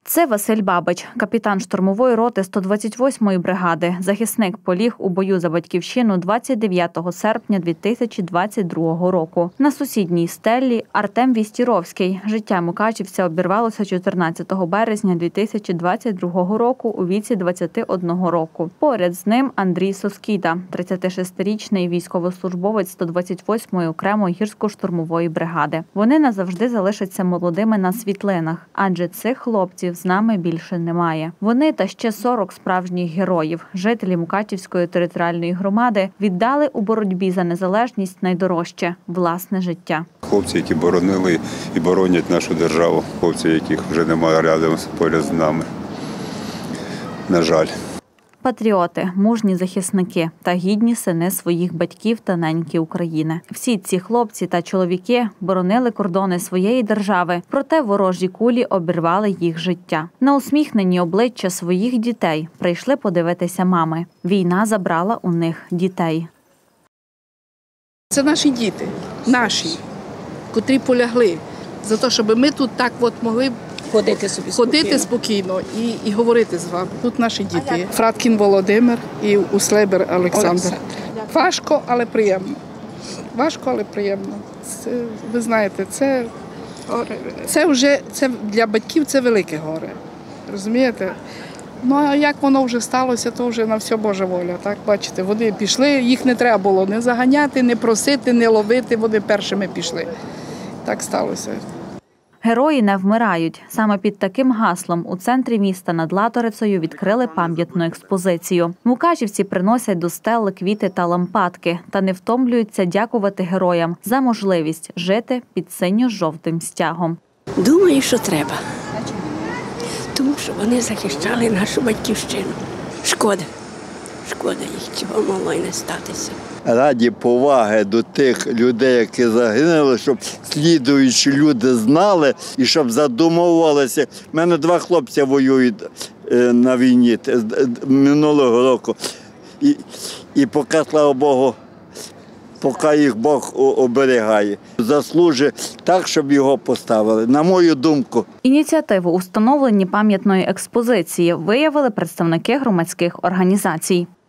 Це Василь Бабич, капітан штурмової роти 128-ї бригади. Захисник поліг у бою за Батьківщину 29 серпня 2022 року. На сусідній стелі Артем Вістіровський. Життя мукачівця обірвалося 14 березня 2022 року у віці 21 року. Поряд з ним Андрій Соскіда, 36-річний військовослужбовець 128-ї окремої гірсько-штурмової бригади. Вони назавжди залишаться молодими на світлинах, адже цих хлопців з нами більше немає. Вони та ще 40 справжніх героїв, жителі Мукачівської територіальної громади, віддали у боротьбі за незалежність найдорожче – власне життя. Хлопці, які боронили і боронять нашу державу, хлопці, яких вже немає рядом поряд з нами. На жаль. Патріоти, мужні захисники та гідні сини своїх батьків та неньки України. Всі ці хлопці та чоловіки боронили кордони своєї держави, проте ворожі кулі обірвали їх життя. На усміхнені обличчя своїх дітей прийшли подивитися мами. Війна забрала у них дітей. Це наші діти, котрі полягли за те, щоб ми тут так могли ходити спокійно і говорити з вами. Тут наші діти. Фраткін Володимир і Услебер Олександр. Важко, але приємно. Ви знаєте, це для батьків це велике горе. Розумієте? Ну, а як воно вже сталося, то вже на все Божа воля. Так, бачите, вони пішли, їх не треба було не заганяти, не просити, не ловити, вони першими пішли. Так сталося. Герої не вмирають. Саме під таким гаслом у центрі міста над Латорицею відкрили пам'ятну експозицію. Мукачівці приносять до стели квіти та лампадки та не втомлюються дякувати героям за можливість жити під синьо-жовтим стягом. Думаю, що треба. Тому що вони захищали нашу батьківщину. Шкода їх, чого могло й не статися. Раді поваги до тих людей, які загинули, щоб слідуючі люди знали і щоб задумувалися. У мене 2 хлопці воюють на війні минулого року. І поки, слава Богу, поки їх Бог оберігає. Заслужить так, щоб його поставили, на мою думку. Ініціативу у встановленні пам'ятної експозиції виявили представники громадських організацій.